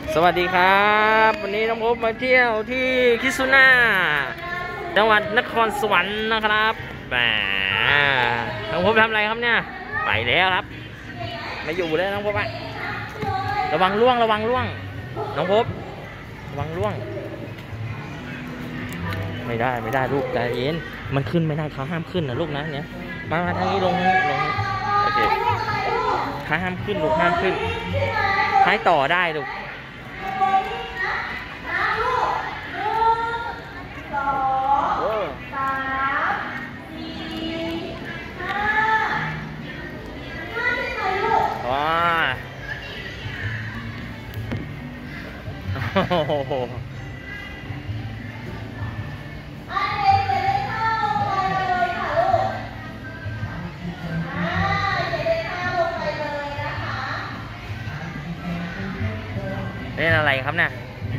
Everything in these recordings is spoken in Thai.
สวัสดีครับวันนี้น้องพบมาเที่ยวที่คิซุน่าจังหวัดนครสวรรค์นะครับแหมน้องพบทำอะไรครับเนี่ยไปแล้วครับไม่อยู่แล้วน้องพบอะระวังล่วงน้องพบระวังล่วงไม่ได้ลูกใจเย็นมันขึ้นไม่ได้เขาห้ามขึ้นนะลูกนะเนี่ยมาทางนี้ลงโอเคเขาห้ามขึ้นลูกห้ามขึ้นให้ต่อได้ลูกโอ้โหเล่นอะไรครับเนี่ย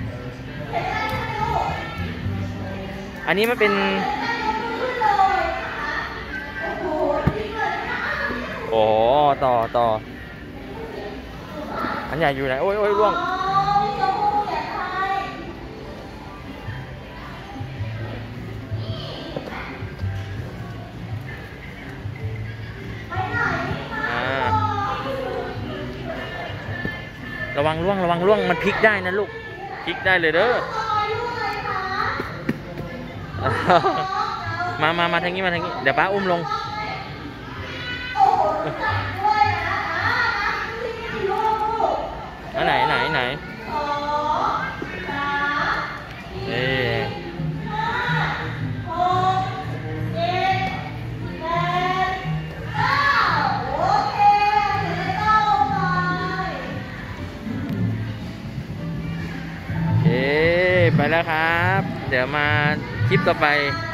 อันนี้มันเป็นโอ้ต่ออันใหญ่อยู่ไหนโอ้ยร่วงระวังล่วงมันพลิกได้นะลูกพลิกได้เลยเด้อมาทางนี้เดี๋ยวป้าอุ้มลงไหนไปแล้วครับเดี๋ยวมาคลิปต่อไป